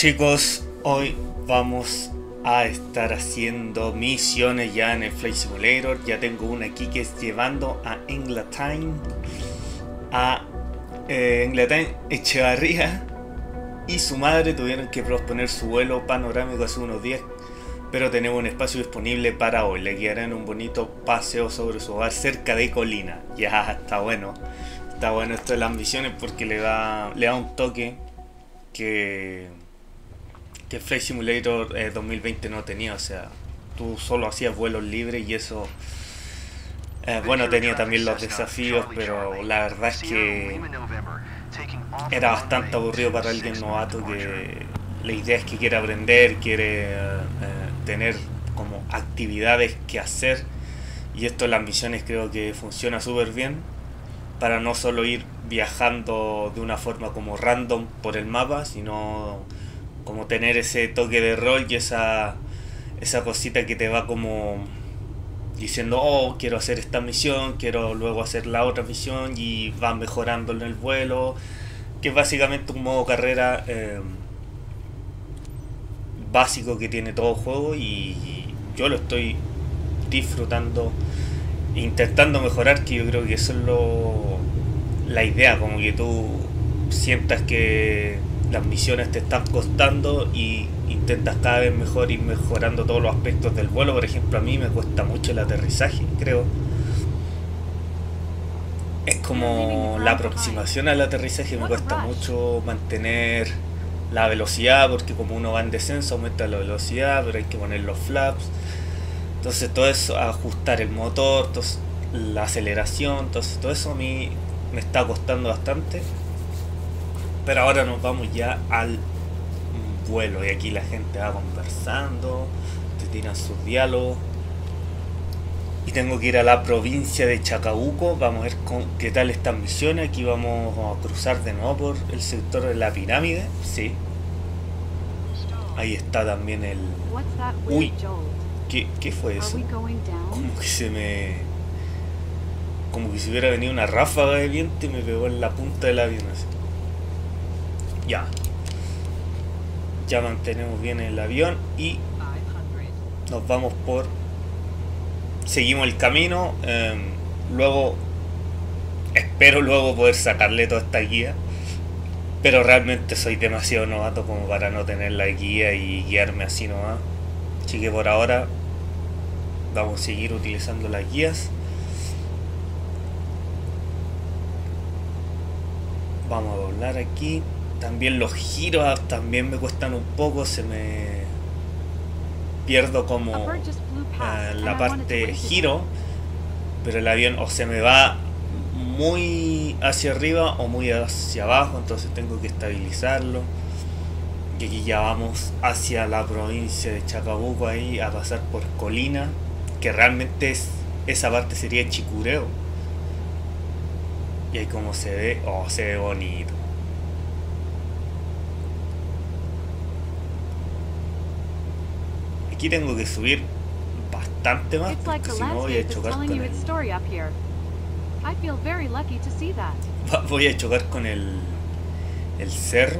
Chicos, hoy vamos a estar haciendo misiones ya en el Flight Simulator. Ya tengo una aquí que es llevando a Englatine Echevarría y su madre tuvieron que posponer su vuelo panorámico hace unos días, pero tenemos un espacio disponible para hoy. Le guiarán un bonito paseo sobre su hogar cerca de Colina. Ya, está bueno esto de las misiones porque le da un toque que el Flight Simulator 2020 no tenía. O sea, tú solo hacías vuelos libres y eso, bueno, tenía también los desafíos, pero la verdad es que era bastante aburrido para alguien novato que la idea es que quiere aprender, quiere tener como actividades que hacer, y esto en las misiones creo que funciona súper bien para no solo ir viajando de una forma como random por el mapa, sino como tener ese toque de rol y esa cosita que te va como diciendo, oh, quiero hacer esta misión, quiero luego hacer la otra misión, y va mejorando en el vuelo, que es básicamente un modo carrera básico que tiene todo juego, y yo lo estoy disfrutando, intentando mejorar, que yo creo que eso es la idea, como que tú sientas que las misiones te están costando y intentas cada vez mejor ir mejorando todos los aspectos del vuelo. Por ejemplo, a mí me cuesta mucho el aterrizaje, creo. Es como la aproximación al aterrizaje, me cuesta mucho mantener la velocidad, porque como uno va en descenso aumenta la velocidad, pero hay que poner los flaps. Entonces todo eso, ajustar el motor, la aceleración, entonces todo eso a mí me está costando bastante. Pero ahora nos vamos ya al vuelo, y aquí la gente va conversando, te tiran sus diálogos. Y tengo que ir a la provincia de Chacabuco. Vamos a ver qué tal estas misiones. Aquí vamos a cruzar de nuevo por el sector de la pirámide. Sí. Ahí está también el... Uy, ¿qué fue eso? Como que si hubiera venido una ráfaga de viento y me pegó en la punta del avión así. Ya mantenemos bien el avión y nos vamos por... Seguimos el camino. Luego espero poder sacarle toda esta guía, pero realmente soy demasiado novato como para no tener la guía y guiarme así nomás. Así que por ahora vamos a seguir utilizando las guías. Vamos a doblar aquí. También los giros también me cuestan un poco, se me pierdo como la parte giro, pero el avión o se me va muy hacia arriba o muy hacia abajo, entonces tengo que estabilizarlo. Y aquí ya vamos hacia la provincia de Chacabuco, ahí a pasar por Colina, que realmente esa parte sería Chicureo. Y ahí como se ve, se ve bonito. Aquí tengo que subir bastante más, porque si no voy a chocar con voy a chocar con el cerro.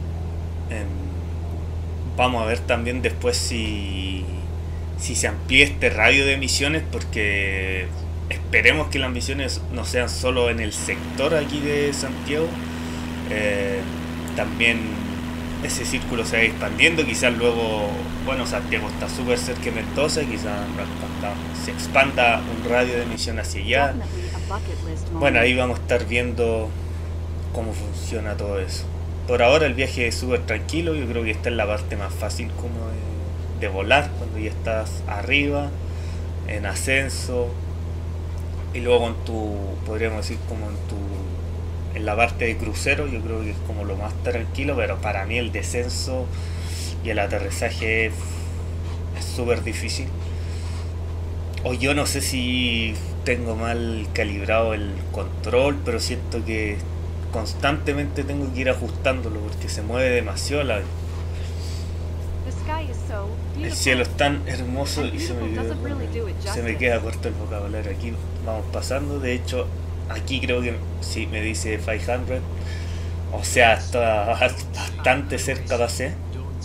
Vamos a ver también después si se amplía este radio de misiones, porque esperemos que las misiones no sean solo en el sector aquí de Santiago. También ese círculo se va expandiendo, quizás luego, bueno, Santiago está súper cerca de Mendoza, quizás se expanda un radio de emisión hacia allá. Bueno, ahí vamos a estar viendo cómo funciona todo eso. Por ahora el viaje es súper tranquilo, yo creo que esta es la parte más fácil como de volar, cuando ya estás arriba, en ascenso, y luego podríamos decir como en la parte de crucero, yo creo que es como lo más tranquilo, pero para mí el descenso y el aterrizaje es súper difícil. O yo no sé si tengo mal calibrado el control, pero siento que constantemente tengo que ir ajustándolo porque se mueve demasiado el cielo es tan hermoso y se me queda corto el vocabulario. Aquí vamos pasando, de hecho aquí creo que sí me dice 500, o sea, está bastante cerca pasé.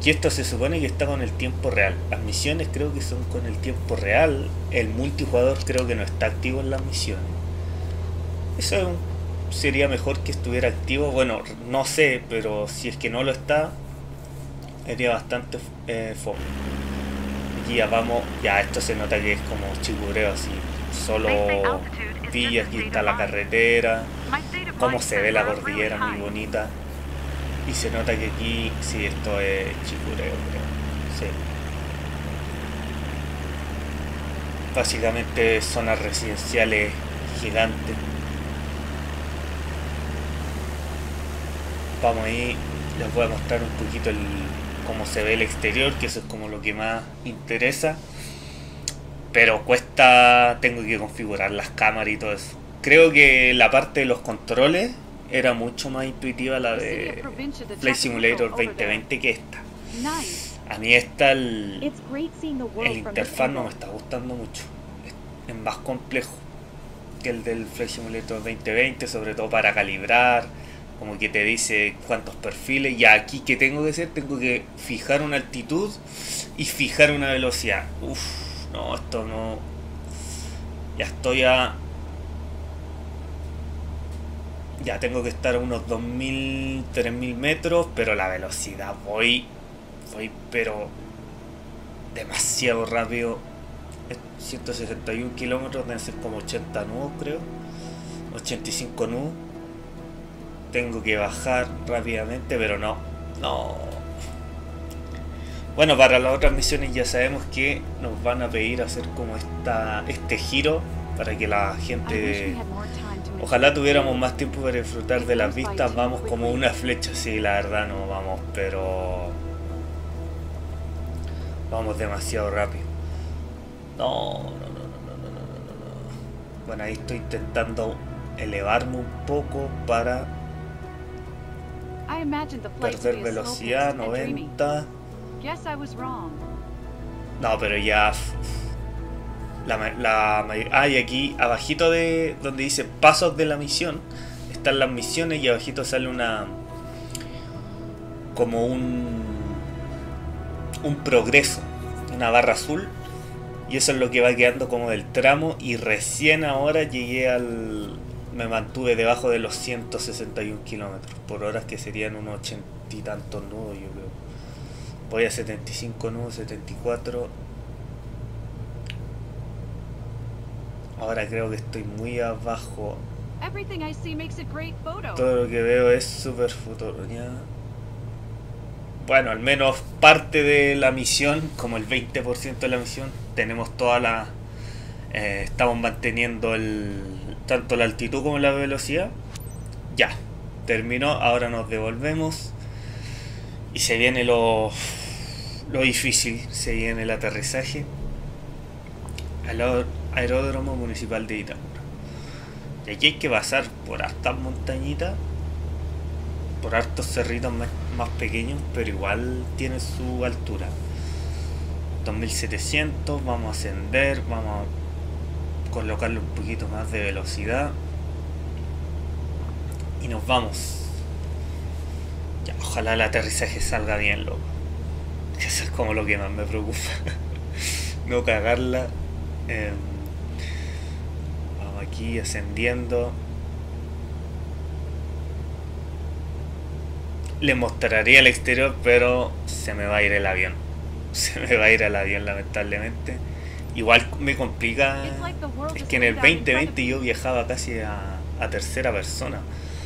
Y esto se supone que está con el tiempo real. Las misiones creo que son con el tiempo real. El multijugador creo que no está activo en las misiones. Eso sería mejor que estuviera activo. Bueno, no sé, pero si es que no lo está, sería bastante fome. Aquí ya vamos, ya esto se nota que es como chicureo así. Solo pilla, aquí está la carretera. Cómo se ve la cordillera, muy bonita. Y se nota que aquí, sí, esto es chicureo, creo. Sí. Básicamente zonas residenciales gigantes. Vamos ahí, les voy a mostrar un poquito cómo se ve el exterior, que eso es como lo que más interesa. Pero cuesta, tengo que configurar las cámaras y todo eso. Creo que la parte de los controles era mucho más intuitiva la de Flight Simulator 2020 que esta. A mí esta, el interfaz no me está gustando mucho. Es más complejo que el del Flight Simulator 2020, sobre todo para calibrar. Como que te dice cuántos perfiles. Y aquí, ¿qué tengo que hacer? Tengo que fijar una altitud y fijar una velocidad. Uff, no, esto no. Ya estoy a. Ya tengo que estar a unos 2000, 3000 metros. Pero la velocidad voy pero demasiado rápido. 161 kilómetros, deben ser como 80 nudos, creo. 85 nudos. Tengo que bajar rápidamente, pero no. Bueno, para las otras misiones ya sabemos que nos van a pedir hacer como este giro para que la gente... Ojalá tuviéramos más tiempo para disfrutar de las vistas. Vamos como una flecha, sí, la verdad no vamos, pero... Vamos demasiado rápido. No. Bueno, ahí estoy intentando elevarme un poco para perder velocidad, 90. No, pero ya... y aquí abajito de donde dice pasos de la misión están las misiones y abajito sale como un progreso, una barra azul, y eso es lo que va quedando como del tramo. Y recién ahora me mantuve debajo de los 161 kilómetros por hora, que serían unos 80 y tantos nudos, yo creo. Voy a 75 nudos, 74. Ahora creo que estoy muy abajo. Todo lo que veo es súper futuro, ¿ya? Bueno, al menos parte de la misión, como el 20% de la misión, tenemos toda la... estamos manteniendo tanto la altitud como la velocidad. Ya, terminó, ahora nos devolvemos. Y se viene lo difícil, se viene el aterrizaje al aeródromo municipal de Itacura. Y aquí hay que pasar por hartas montañitas, por hartos cerritos más pequeños, pero igual tiene su altura. 2700, vamos a ascender, vamos a colocarle un poquito más de velocidad y nos vamos. Ya, ojalá el aterrizaje salga bien, loco. Eso es como lo que más me preocupa. No cagarla. Vamos aquí ascendiendo. Les mostraría el exterior, pero se me va a ir el avión. Se me va a ir el avión, lamentablemente. Igual me complica. Es que en el 2020 yo viajaba casi a tercera persona.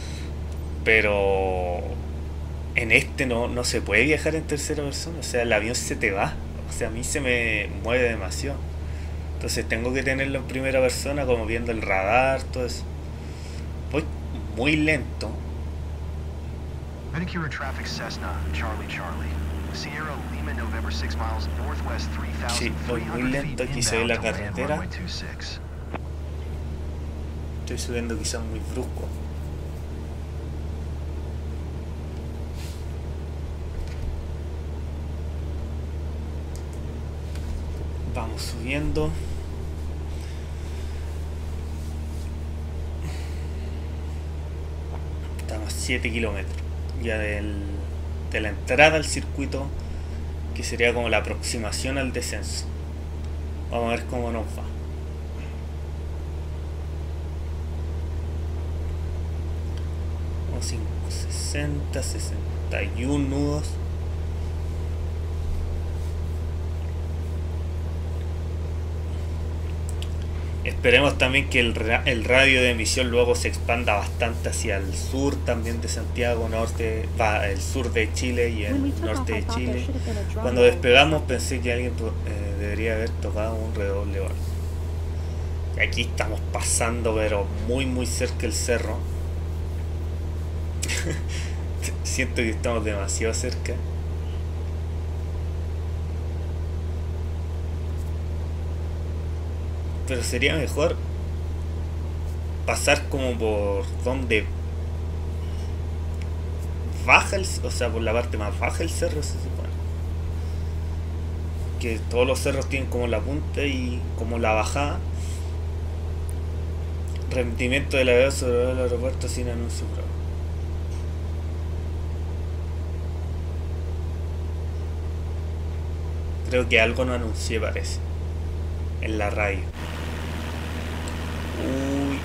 Pero en este no se puede viajar en tercera persona. O sea, el avión se te va. O sea, a mí se me mueve demasiado. Entonces tengo que tenerlo en primera persona, como viendo el radar, todo eso. Voy muy lento. Sí, voy muy lento. Aquí se ve la carretera. Estoy subiendo quizás muy brusco. Vamos subiendo. Estamos a 7 kilómetros ya de la entrada al circuito que sería como la aproximación al descenso. Vamos a ver cómo nos va. Como 560, 61 nudos. Esperemos también que el radio de emisión luego se expanda bastante hacia el sur también de Santiago, norte, el sur de Chile y el norte de Chile. Cuando despegamos pensé que alguien debería haber tocado un redoble o algo. Y aquí estamos pasando pero muy muy cerca del cerro. Siento que estamos demasiado cerca. Pero sería mejor pasar como por donde baja o sea, por la parte más baja del cerro, se supone. Que todos los cerros tienen como la punta y como la bajada. Rendimiento del avión sobre el aeropuerto sin anuncio propio. Creo que algo no anuncié, parece, en la radio. Uy.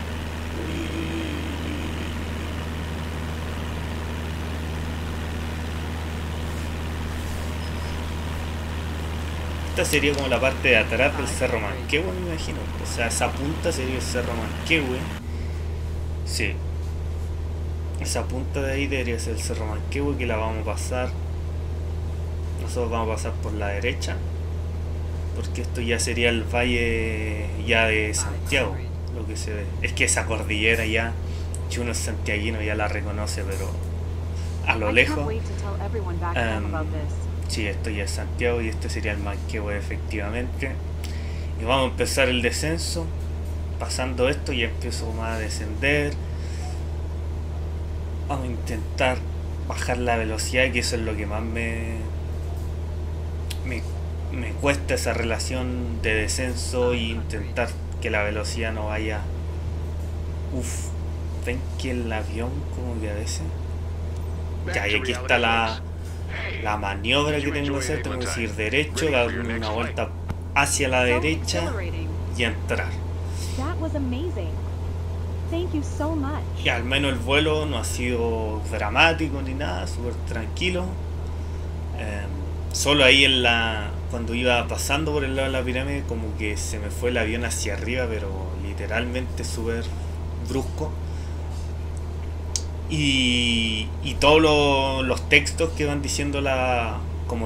Esta sería como la parte de atrás del Cerro Manquehue, me imagino. O sea, esa punta sería el Cerro Manquehue. Sí. Esa punta de ahí debería ser el Cerro Manquehue, que la vamos a pasar. Nosotros vamos a pasar por la derecha, porque esto ya sería el valle ya de Santiago, lo que se ve. Es que esa cordillera ya, si uno es santiaguino ya la reconoce, pero a lo lejos. Sí, esto ya es Santiago y este sería el Manquehue efectivamente. Y vamos a empezar el descenso. Pasando esto ya empiezo más a descender. Vamos a intentar bajar la velocidad, que eso es lo que más me cuesta, esa relación de descenso, y intentar que la velocidad no vaya. Uf, ven que el avión como que a veces. Ya, y aquí está la maniobra que tengo que hacer. Tengo que seguir derecho, dar una vuelta hacia la derecha y entrar. Y al menos el vuelo no ha sido dramático ni nada, súper tranquilo. Solo ahí cuando iba pasando por el lado de la pirámide, como que se me fue el avión hacia arriba, pero literalmente súper brusco. Y todos los textos que van diciendo como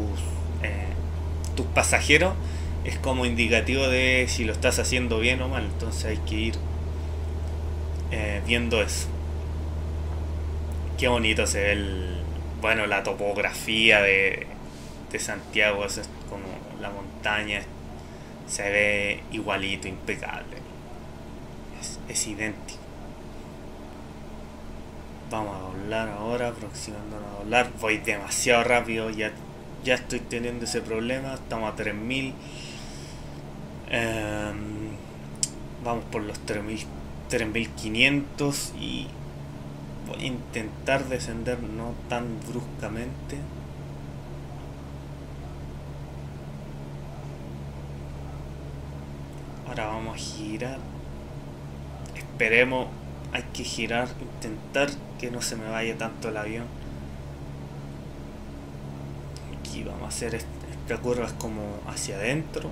tus pasajeros, es como indicativo de si lo estás haciendo bien o mal. Entonces hay que ir viendo eso. Qué bonito se ve la topografía de Santiago. Eso es como la montaña, se ve igualito, impecable, es idéntico. Vamos a doblar ahora, aproximándonos a doblar. Voy demasiado rápido, ya estoy teniendo ese problema. Estamos a 3000. Vamos por los 3500 y voy a intentar descender no tan bruscamente. Ahora vamos a girar. Esperemos, hay que girar, intentar que no se me vaya tanto el avión. Aquí vamos a hacer esta curva, es como hacia adentro.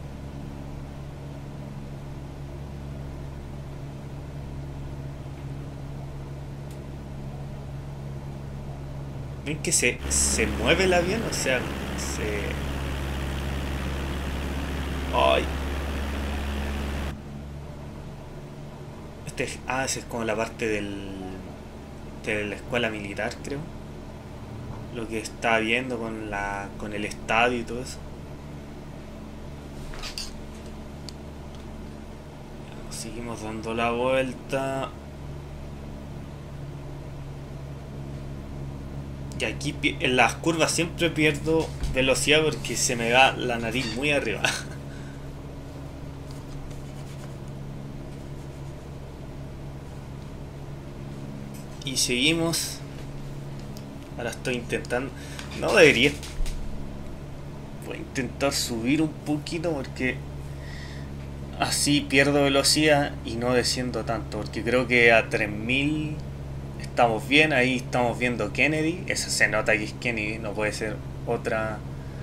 Ven que se mueve el avión, o sea, ay. Esa es como la parte de la escuela militar, creo. Lo que estaba viendo con el estadio y todo eso. Seguimos dando la vuelta. Y aquí en las curvas siempre pierdo velocidad porque se me va la nariz muy arriba. Y seguimos. Ahora estoy intentando. No debería Voy a intentar subir un poquito porque así pierdo velocidad y no desciendo tanto. Porque creo que a 3000 estamos bien. Ahí estamos viendo Kennedy. Esa se nota que es Kennedy. No puede ser otra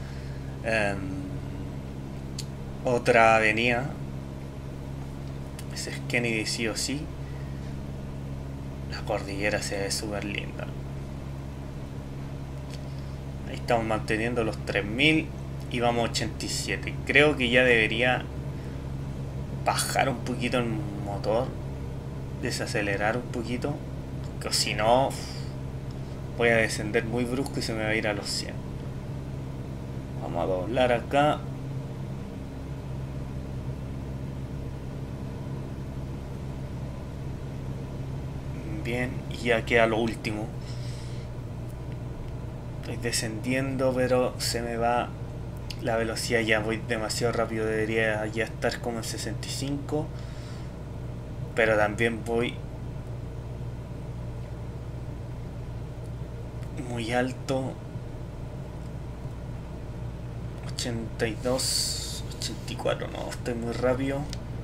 otra avenida. Ese es Kennedy sí o sí. La cordillera se ve súper linda. Ahí estamos manteniendo los 3000 y vamos a 87. Creo que ya debería bajar un poquito el motor, desacelerar un poquito, porque si no voy a descender muy brusco y se me va a ir a los 100. Vamos a doblar acá. Bien, y ya queda lo último. Estoy descendiendo, pero se me va la velocidad, ya voy demasiado rápido, debería ya estar como en 65, pero también voy muy alto. 82, 84, no, estoy muy rápido.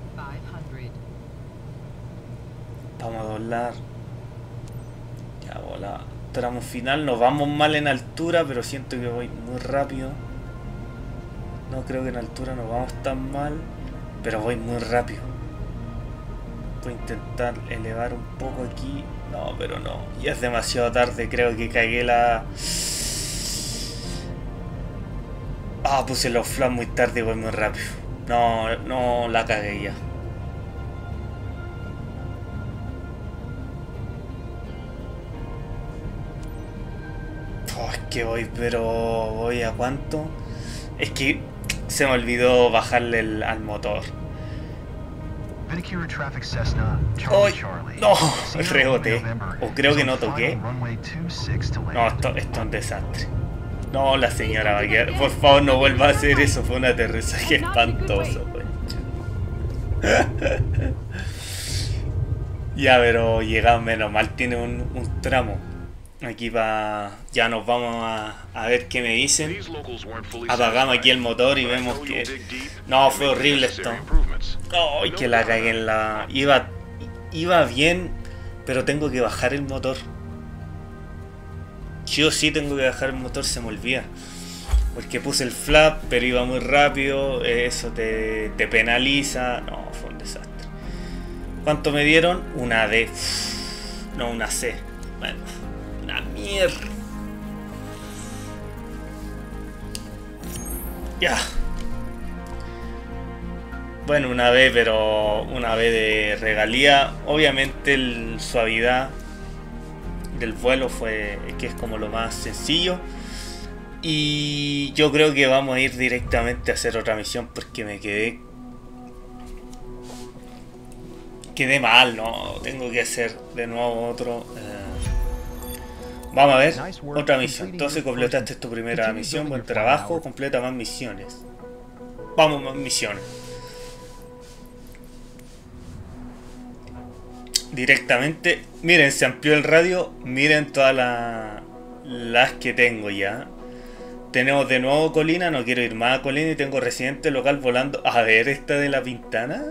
Vamos a doblar. Ya, bola. Tramo final, nos vamos mal en altura, pero siento que voy muy rápido. No creo que en altura nos vamos tan mal, pero voy muy rápido. Voy a intentar elevar un poco aquí. No, pero no. Ya es demasiado tarde, creo que cagué la... Ah, puse los flaps muy tarde y voy muy rápido. No, no, la cagué ya. Oh, es que voy, pero voy a cuánto. Es que se me olvidó bajarle al motor. ¡Ay! No, reboté. O creo que no toqué. No, esto es un desastre. No, la señora va a quedar. Por favor, no vuelva a hacer eso. Fue un aterrizaje espantoso. Ya, pero llegamos, menos mal. Tiene un tramo. Aquí va. Ya nos vamos a ver qué me dicen. Apagamos aquí el motor y vemos que. No, fue horrible esto. ¡Ay, que la cagué en la. Iba bien, pero tengo que bajar el motor. Yo sí tengo que bajar el motor, se me olvida. Porque puse el flap, pero iba muy rápido. Eso te penaliza. No, fue un desastre. ¿Cuánto me dieron? Una D. No, una C. Bueno, una mierda. Ya. Bueno, una B, pero una B de regalía. Obviamente la suavidad del vuelo fue que es como lo más sencillo. Y yo creo que vamos a ir directamente a hacer otra misión porque me quedé mal, ¿no? Tengo que hacer de nuevo otro. Vamos a ver, otra misión. Entonces completaste tu primera misión, buen trabajo, completa más misiones. Vamos, más misiones. Directamente, miren, se amplió el radio, miren todas las que tengo ya. Tenemos de nuevo colina, no quiero ir más a colina y tengo residente local volando. A ver, esta de la Pintana.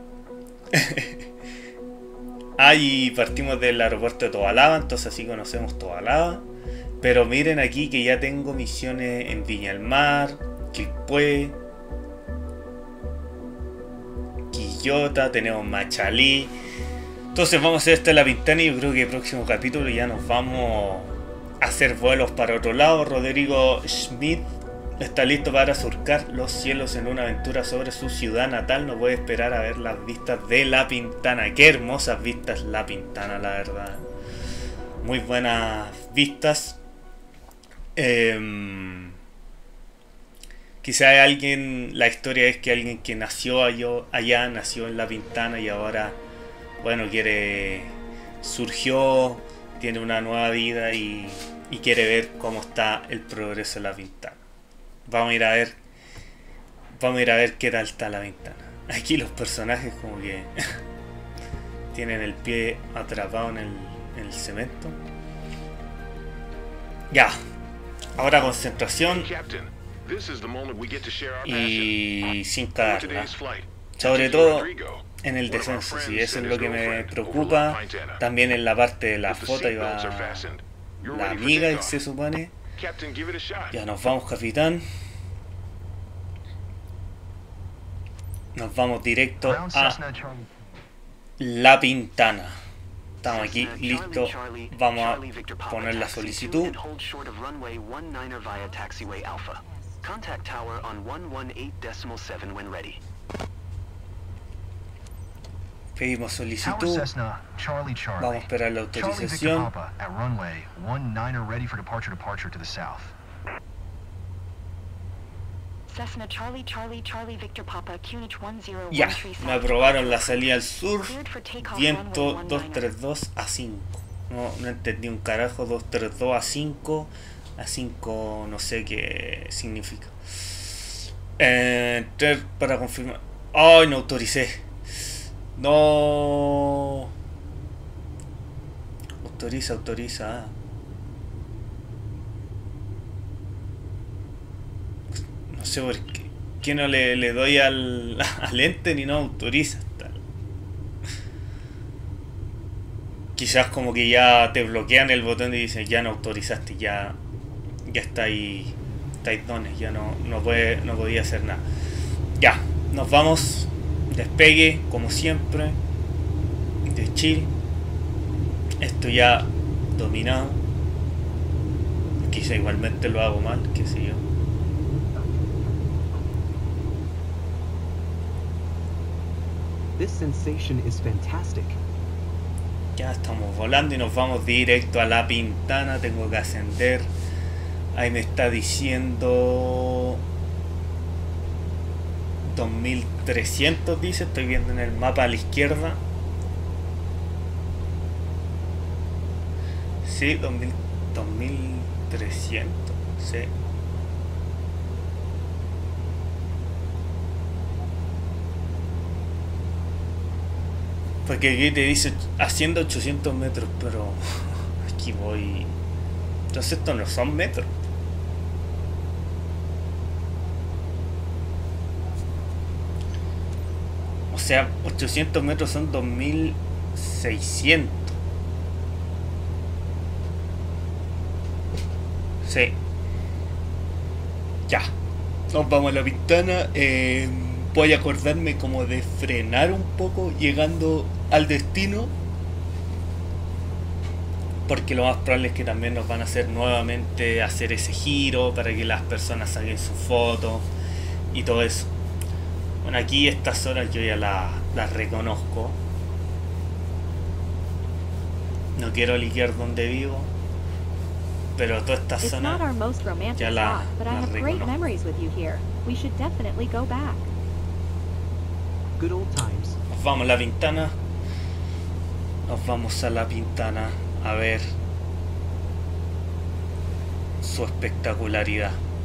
Y partimos del aeropuerto de Tobalaba, entonces así conocemos Tobalaba. Pero miren aquí que ya tengo misiones en Viña del Mar, Quilpué, Quillota, tenemos Machalí. Entonces vamos a hacer esta de la Pintana y yo creo que el próximo capítulo ya nos vamos a hacer vuelos para otro lado. Rodrigo Schmidt está listo para surcar los cielos en una aventura sobre su ciudad natal. No puede esperar a ver las vistas de La Pintana. Qué hermosas vistas La Pintana, la verdad. Muy buenas vistas. Quizá hay alguien, la historia es que alguien que nació allá, nació en La Pintana y ahora, bueno, surgió, tiene una nueva vida y quiere ver cómo está el progreso de La Pintana. Vamos a ir a ver qué tal está La Pintana. Aquí los personajes como que tienen el pie atrapado en el cemento. Ya. Ahora concentración. y sin cagarla. Sobre todo en el descenso, sí, eso es lo que me preocupa. También en la parte de la foto iba la amiga, que se supone. Ya nos vamos, capitán. Nos vamos directo a La Pintana. Estamos aquí, listos. Vamos a poner la solicitud. Pedimos solicitud. Vamos a esperar la autorización. Ya, me aprobaron la salida al sur. Viento 232 a 5. No entendí un carajo. 232 a 5. A 5 no sé qué significa. Entrar para confirmar. ¡Ay, no autoricé! No. Autoriza. No sé por qué no le doy al ente ni no autoriza. Quizás como que ya te bloquean el botón y dicen ya no autorizaste, ya estáis dones, ya no podía hacer nada. Ya, nos vamos. Despegue, como siempre, de chill. Esto ya dominado. Quizá igualmente lo hago mal, qué sé yo. This sensation is fantastic. Ya estamos volando y nos vamos directo a La Pintana. Tengo que ascender. Ahí me está diciendo 2300, dice, estoy viendo en el mapa a la izquierda. Sí, 2300, sí. Porque aquí te dice haciendo 800 metros, pero aquí voy. Entonces estos no son metros. O sea, 800 metros son 2600. Sí. Ya. Nos vamos a La Pintana. Voy a acordarme como de frenar un poco llegando al destino. Porque lo más probable es que también nos van a hacer nuevamente hacer ese giro para que las personas saquen sus fotos y todo eso. Bueno, aquí estas zonas yo ya las reconozco. No quiero liquear donde vivo, pero todas estas zonas ya las reconozco. Nos vamos a La Pintana. Nos vamos a La Pintana a ver su espectacularidad.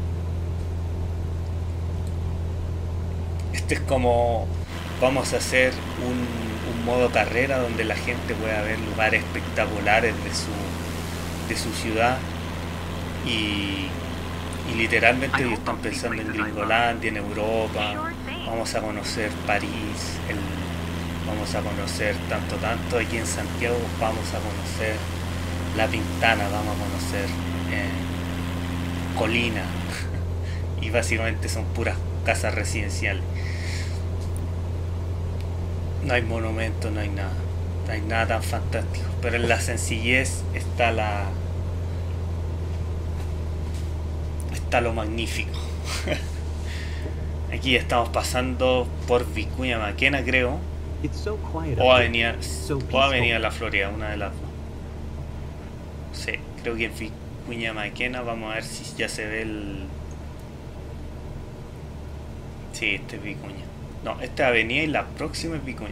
Este es como vamos a hacer un modo carrera donde la gente pueda ver lugares espectaculares de su ciudad y literalmente ellos están pensando en Gringolandia, en Europa. Vamos a conocer París, vamos a conocer tanto aquí en Santiago, vamos a conocer La Pintana, vamos a conocer Colina y básicamente son puras casas residenciales. No hay monumentos, no hay nada tan fantástico, pero en la sencillez está lo magnífico. Aquí estamos pasando por Vicuña Maquena, creo, o Avenida La Florida, una de las dos. Sí, creo que en Vicuña Maquena. Vamos a ver si ya se ve el... Sí, este es Vicuña. No, esta es Avenida y la próxima es Vicuña.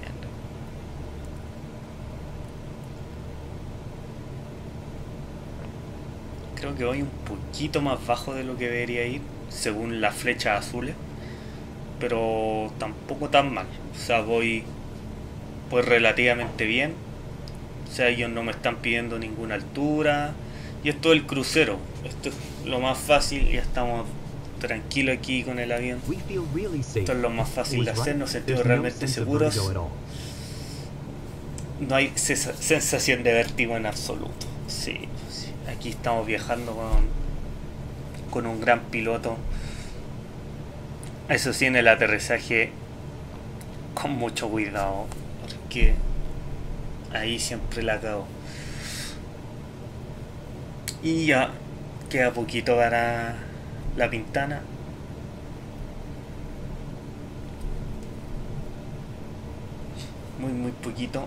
Creo que voy un poquito más bajo de lo que debería ir, según las flechas azules, pero tampoco tan mal. O sea, voy pues relativamente bien. O sea, ellos no me están pidiendo ninguna altura. Y esto es el crucero. Esto es lo más fácil. Ya estamos tranquilo aquí con el avión. We feel really safe. Esto es lo más fácil de Was hacer, right. nos sentimos There's no realmente sense of seguros. vertigo at all. No hay sensación de vértigo en absoluto. Sí, sí. Aquí estamos viajando con un gran piloto. Eso sí, en el aterrizaje con mucho cuidado, porque ahí siempre la cago. Y ya queda poquito para la Pintana. Muy poquito.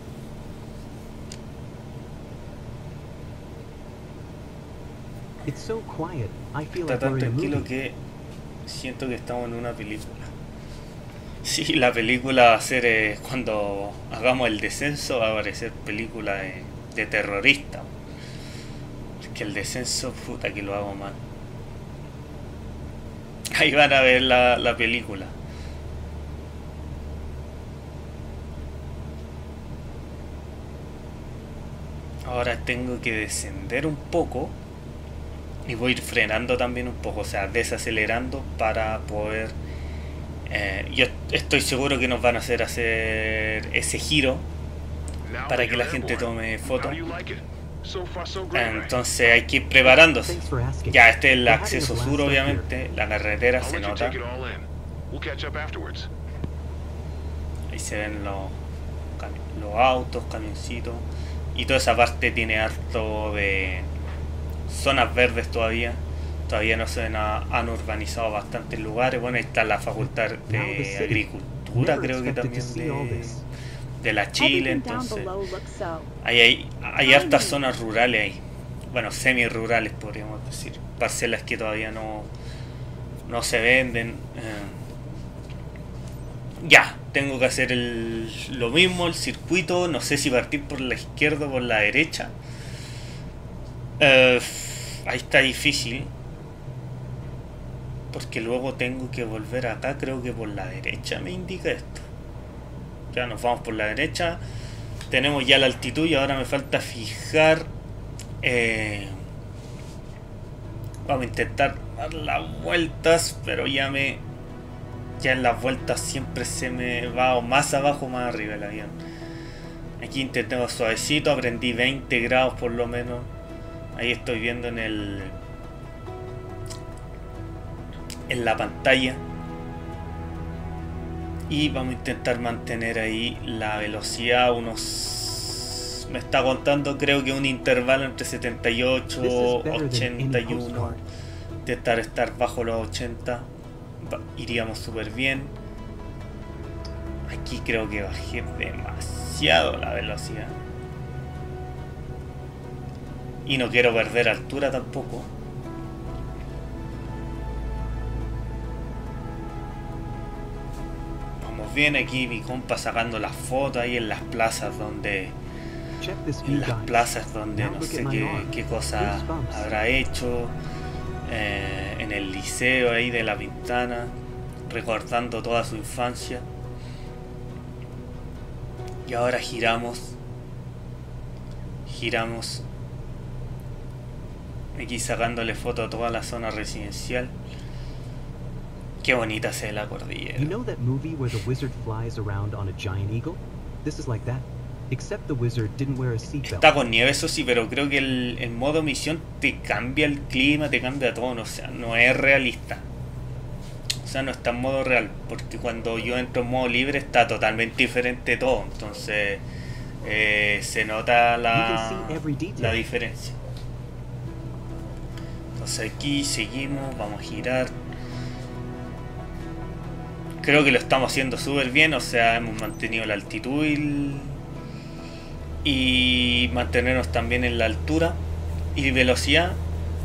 It's so quiet. I feel Está like tan we're in a tranquilo movie. que siento que estamos en una película. Sí, la película va a ser cuando hagamos el descenso, va a aparecer película de terrorista. Que el descenso, puta que lo hago mal. Ahí van a ver la película. Ahora tengo que descender un poco y voy a ir frenando también un poco, o sea, desacelerando para poder... yo estoy seguro que nos van a hacer ese giro para que la gente tome fotos. Entonces hay que ir preparándose. Thanks for asking. Ya, este es el We're having acceso a blast sur, up obviamente. La carretera se nota. Ahí se ven los autos, camioncitos. Y toda esa parte tiene harto de zonas verdes todavía. Todavía no se han urbanizado bastantes lugares. Bueno, ahí está la facultad de agricultura, creo que también de la Chile. Entonces hay hartas zonas rurales ahí. Bueno, semi-rurales podríamos decir. Parcelas que todavía no se venden. Ya, tengo que hacer lo mismo, el circuito. No sé si partir por la izquierda o por la derecha. Ahí está difícil. Porque luego tengo que volver acá. Creo que por la derecha me indica esto. Ya nos vamos por la derecha. Tenemos ya la altitud y ahora me falta fijar. Vamos a intentar dar las vueltas, pero ya en las vueltas siempre se me va o más abajo o más arriba el avión. Aquí intentemos suavecito, aprendí 20 grados por lo menos. Ahí estoy viendo en la pantalla. Y vamos a intentar mantener ahí la velocidad me está contando, creo que un intervalo entre 78 y 81. Intentar estar bajo los 80. Iríamos súper bien. Aquí creo que bajé demasiado la velocidad. Y no quiero perder altura tampoco. Vamos bien, aquí mi compa sacando las fotos ahí en las plazas donde... no sé qué cosa habrá hecho. En el liceo ahí de La Pintana, recordando toda su infancia. Y ahora giramos aquí sacándole foto a toda la zona residencial. Qué bonita se ve la cordillera. You know that movie where the wizard flies around on a giant eagle? This is like that. Except the wizard didn't wear a seatbelt. Está con nieve, eso sí, pero creo que el modo misión te cambia el clima, te cambia todo, o sea, no es realista. O sea, no está en modo real, porque cuando yo entro en modo libre está totalmente diferente todo, entonces se nota la diferencia. Entonces aquí seguimos, vamos a girar. Creo que lo estamos haciendo súper bien, o sea, hemos mantenido la altitud y mantenernos también en la altura y velocidad.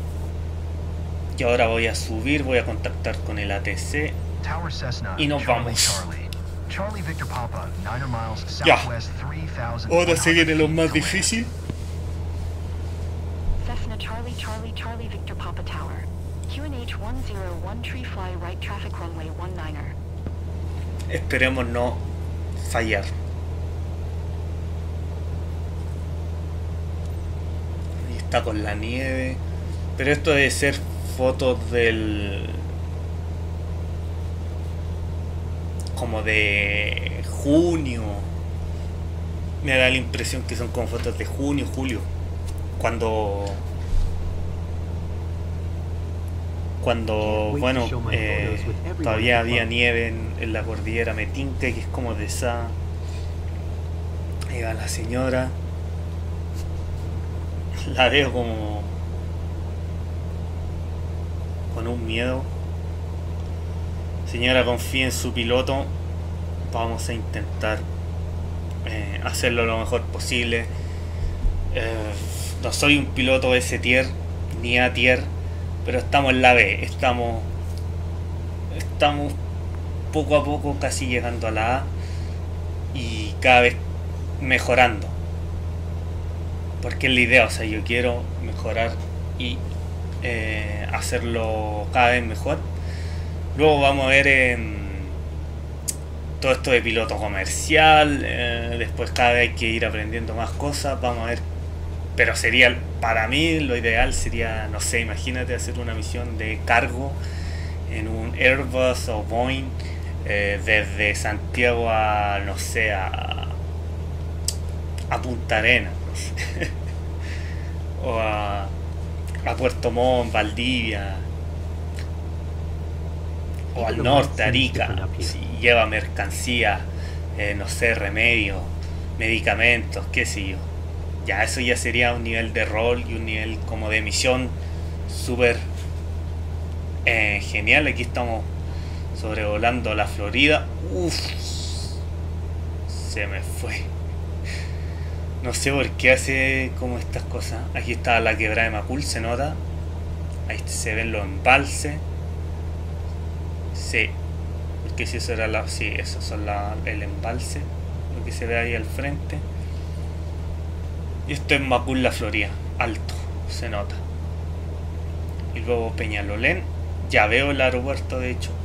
Y ahora voy a subir, voy a contactar con el ATC y nos vamos. Ya, ahora se viene lo más difícil. Cessna Charlie Charlie Charlie Victor Papa Tower. QNH 101 tree fly right traffic runway 19er. Esperemos no fallar. Ahí está con la nieve. Pero esto debe ser fotos del como de junio. Me da la impresión que son como fotos de junio, julio. Cuando bueno, todavía había nieve en la cordillera Metinca, que es como de esa. Ahí va la señora. La veo como con un miedo. Señora, confía en su piloto. Vamos a intentar hacerlo lo mejor posible. No soy un piloto S tier ni A tier, pero estamos en la B. Estamos poco a poco casi llegando a la A y cada vez mejorando, porque es la idea. O sea, yo quiero mejorar y hacerlo cada vez mejor. Luego vamos a ver todo esto de piloto comercial. Después cada vez hay que ir aprendiendo más cosas. Vamos a ver. Pero sería, para mí lo ideal sería, no sé, imagínate hacer una misión de cargo en un Airbus o Boeing desde Santiago a, no sé, a Punta Arenas, no sé. O a Puerto Montt, Valdivia, o al norte, Arica, si lleva mercancía, no sé, remedios, medicamentos, qué sé yo. Ya eso ya sería un nivel de rol y un nivel como de misión súper genial. Aquí estamos sobrevolando la Florida. Uff, se me fue. No sé por qué hace como estas cosas. Aquí está la quebrada de Macul, se nota. Ahí se ven los embalses. Sí, porque si eso era la. Sí, esos son el embalse. Lo que se ve ahí al frente. Y esto es Macul, la Florida. Alto, se nota. Y luego Peñalolén. Ya veo el aeropuerto, de hecho.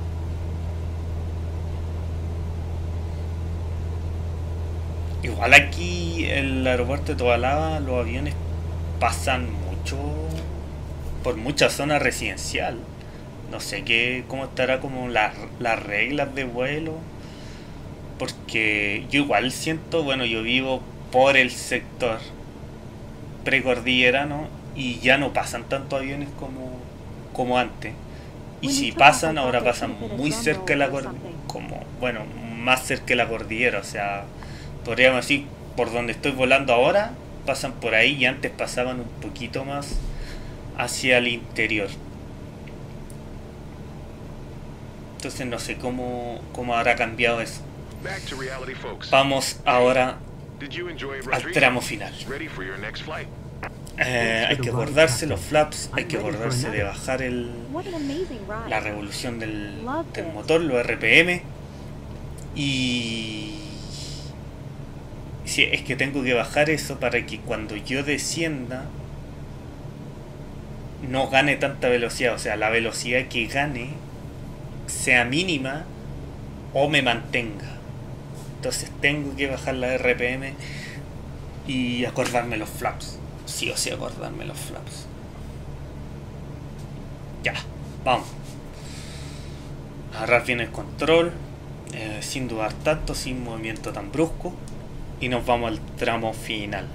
Igual aquí el aeropuerto de Tobalaba, los aviones pasan mucho por mucha zona residencial. No sé cómo estará como las reglas de vuelo, porque yo igual siento, bueno, yo vivo por el sector precordillerano y ya no pasan tantos aviones como antes. Y si pasan, ahora pasan muy cerca de la cordillera, como, bueno, más cerca de la cordillera, o sea, podríamos decir, por donde estoy volando ahora, pasan por ahí y antes pasaban un poquito más hacia el interior. Entonces no sé cómo habrá cambiado eso. Vamos ahora al tramo final. Hay que acordarse los flaps, hay que acordarse de bajar la revolución del motor, los RPM. Y sí, es que tengo que bajar eso para que cuando yo descienda no gane tanta velocidad. O sea, la velocidad que gane sea mínima o me mantenga. Entonces tengo que bajar la RPM y acordarme los flaps. Sí o sí, acordarme los flaps. Ya, vamos. Agarrar bien el control, sin dudar tanto, sin movimiento tan brusco. Y nos vamos al tramo final.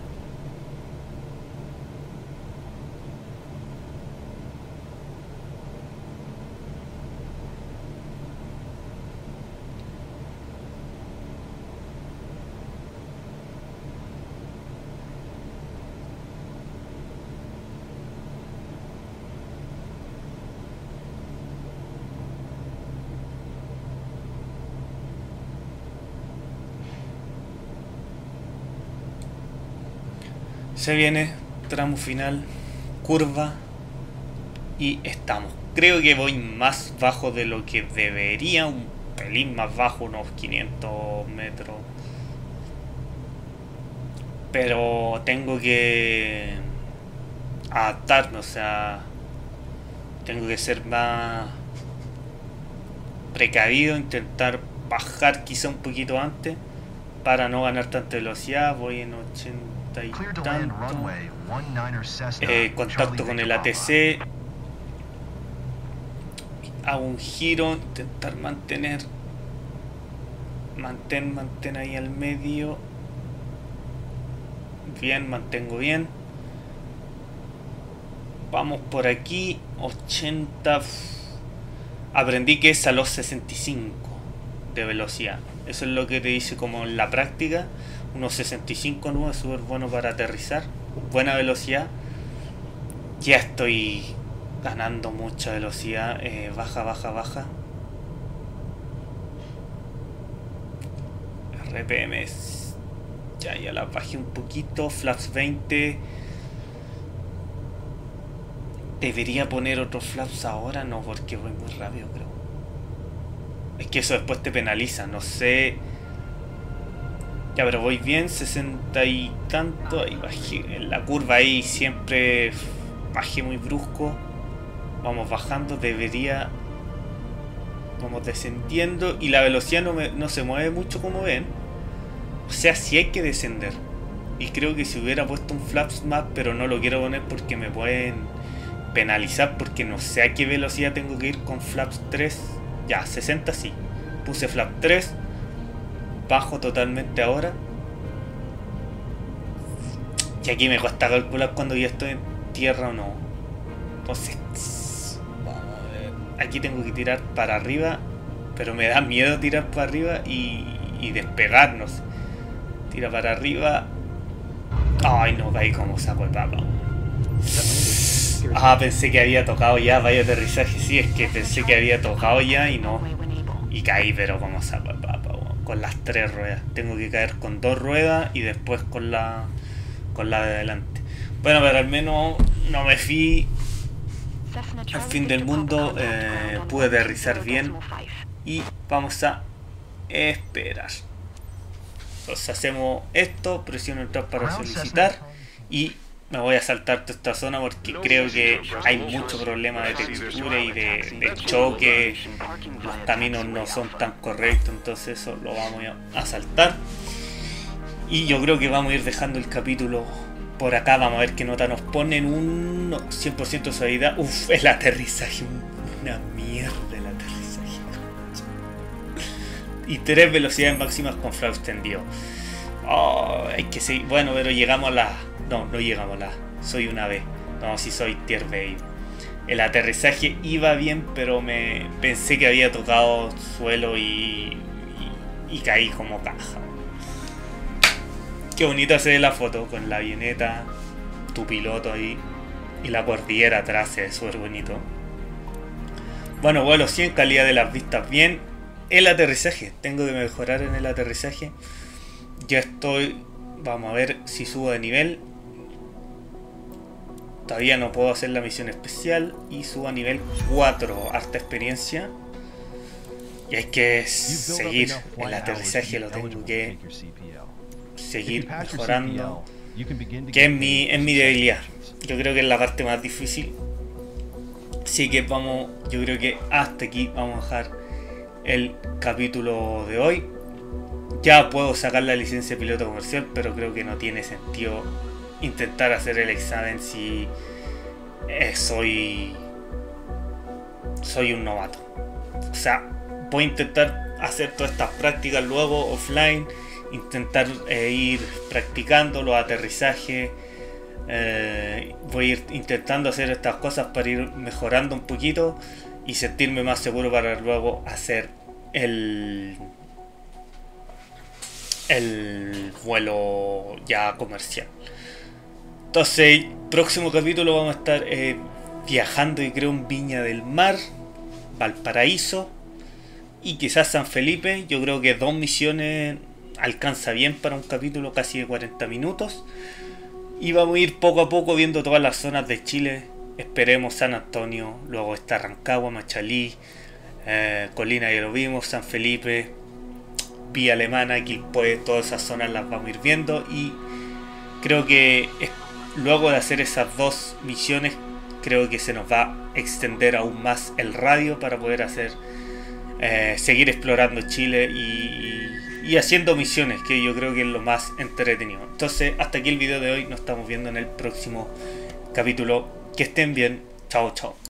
Se viene tramo final, curva, y estamos. Creo que voy más bajo de lo que debería, un pelín más bajo, unos 500 metros. Pero tengo que adaptarme, o sea, tengo que ser más precavido, intentar bajar quizá un poquito antes para no ganar tanta velocidad. Voy en 80 y tanto. Contacto con el ATC, hago un giro, intentar mantener Mantén ahí al medio. Bien, mantengo bien. Vamos por aquí. 80. Aprendí que es a los 65 de velocidad. Eso es lo que te dice como en la práctica. Unos 65 no es súper bueno para aterrizar. Buena velocidad. Ya estoy ganando mucha velocidad. Baja. RPM. Ya la bajé un poquito. Flaps 20. Debería poner otros flaps ahora, no, porque voy muy rápido, creo. Es que eso después te penaliza, no sé. Ya, pero voy bien, 60 y tanto. Ahí bajé, en la curva ahí siempre bajé muy brusco. Vamos bajando, debería. Vamos descendiendo y la velocidad no se mueve mucho, como ven. O sea, sí hay que descender. Y creo que si hubiera puesto un flaps más, pero no lo quiero poner porque me pueden penalizar, porque no sé a qué velocidad tengo que ir con flaps 3. Ya, 60 sí. Puse flap 3. Bajo totalmente ahora. Y aquí me cuesta calcular cuando ya estoy en tierra o no. Entonces, vamos a ver. Aquí tengo que tirar para arriba, pero me da miedo tirar para arriba y despegarnos. Tira para arriba. Ay, no, caí como saco de papa. Pensé que había tocado ya. Vaya aterrizaje, sí, es que pensé que había tocado ya y no. Y caí, pero como saco de papa, con las 3 ruedas. Tengo que caer con 2 ruedas y después con la de adelante. Bueno, pero al menos no me fui al fin del mundo. Pude aterrizar bien y vamos a esperar. Entonces hacemos esto, presiono el tab para solicitar y me voy a saltar toda esta zona porque creo que hay mucho problema de textura y de choque. Los caminos no son tan correctos, entonces eso lo vamos a saltar. Y yo creo que vamos a ir dejando el capítulo por acá. Vamos a ver qué nota nos ponen. Un 100% de suavidad. Uf, el aterrizaje, una mierda el aterrizaje. Y 3 velocidades máximas con flaps tendido. Hay que seguir. Bueno, pero llegamos a la... No llegamos a la... Soy una B. No, sí soy tier B. El aterrizaje iba bien, pero pensé que había tocado suelo y caí como caja. Qué bonita se ve la foto con la avioneta, tu piloto ahí y la cordillera atrás, se ve súper bonito. Bueno, vuelo 100, calidad de las vistas bien. El aterrizaje, tengo que mejorar en el aterrizaje. Ya estoy... Vamos a ver si subo de nivel. Todavía no puedo hacer la misión especial y subo a nivel 4, harta experiencia. Y hay que seguir el aterrizaje, lo tengo que seguir mejorando, que es mi debilidad. Yo creo que es la parte más difícil. Así que vamos, yo creo que hasta aquí vamos a dejar el capítulo de hoy. Ya puedo sacar la licencia de piloto comercial, pero creo que no tiene sentido intentar hacer el examen si soy un novato. O sea, voy a intentar hacer todas estas prácticas luego offline, intentar ir practicando los aterrizajes. Voy a ir intentando hacer estas cosas para ir mejorando un poquito y sentirme más seguro para luego hacer el vuelo ya comercial. Entonces, próximo capítulo vamos a estar viajando, y creo, en Viña del Mar, Valparaíso y quizás San Felipe. Yo creo que 2 misiones alcanza bien para un capítulo casi de 40 minutos. Y vamos a ir poco a poco viendo todas las zonas de Chile. Esperemos San Antonio, luego está Rancagua, Machalí, Colina, ya lo vimos, San Felipe, Villa Alemana, Quilpué, todas esas zonas las vamos a ir viendo. Y creo que luego de hacer esas 2 misiones, creo que se nos va a extender aún más el radio para poder hacer seguir explorando Chile y haciendo misiones, que yo creo que es lo más entretenido. Entonces, hasta aquí el video de hoy. Nos estamos viendo en el próximo capítulo. Que estén bien. Chao, chao.